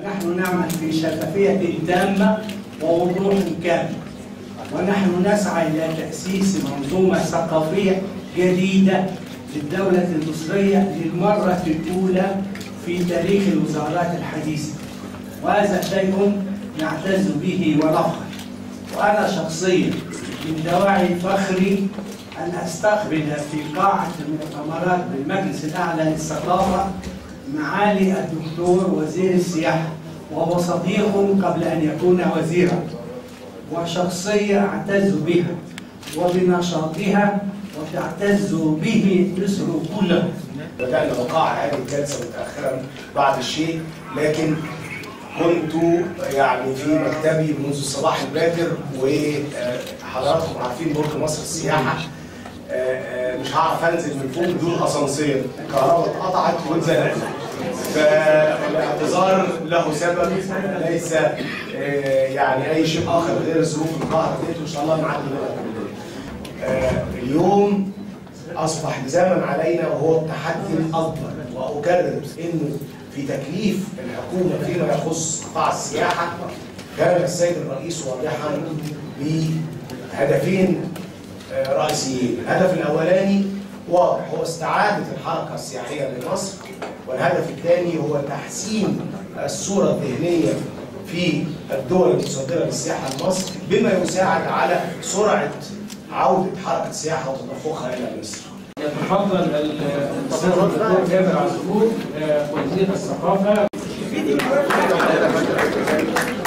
نحن نعمل في شفافية تامة ووضوح كامل، ونحن نسعى إلى تأسيس منظومة ثقافية جديدة للدولة المصرية للمرة الأولى في تاريخ الوزارات الحديثة، وهذا شيء نعتز به ونفخر. وأنا شخصيا من دواعي فخري أن أستقبل في قاعة المؤتمرات بالمجلس الأعلى للثقافة معالي الدكتور وزير السياحة، وهو صديق قبل أن يكون وزيرا، وشخصية أعتز بها وبنشاطها وتعتز به مصر كلها. بدأنا وقاع هذه الجلسة متأخرا بعض الشيء، لكن كنت يعني في مكتبي منذ الصباح الباكر، وحضراتكم عارفين برج مصر السياحة مش هعرف انزل من فوق بدون اسانسير، الكهرباء اتقطعت واتزنقت، فالاعتذار له سبب ليس يعني اي شيء اخر غير ظروف القهر ديت، وان شاء الله نعدي منها. اليوم اصبح لزاما علينا وهو التحدي الاكبر، واكرر انه في تكليف الحكومه فيما يخص قطاع السياحه كان السيد الرئيس واضحا بهدفين رئيسيين. الهدف الاولاني واضح، هو استعاده الحركه السياحيه لمصر، والهدف الثاني هو تحسين الصوره الذهنيه في الدول المصدره للسياحه لمصر، بما يساعد على سرعه عوده حركه السياحه وتدفقها الى مصر. يتفضل الاستاذ الدكتور جابر عاشور وزير الثقافه.